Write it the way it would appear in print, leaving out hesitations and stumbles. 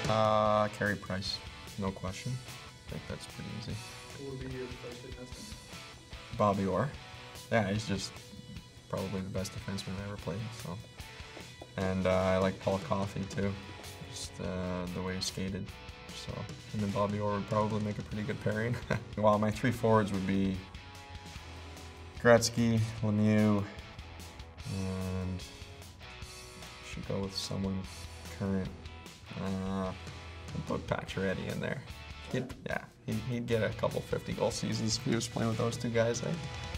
Carey Price, no question. I think that's pretty easy. Who would be your first defenseman? Bobby Orr. Yeah, he's just probably the best defenseman I ever played. So, and I like Paul Coffey too, just the way he skated. So, him and Bobby Orr would probably make a pretty good pairing. Well, my three forwards would be Gretzky, Lemieux, and should go with someone current. I'll put Pacioretty in there. He'd get a couple 50-goal seasons if he was playing with those two guys, eh?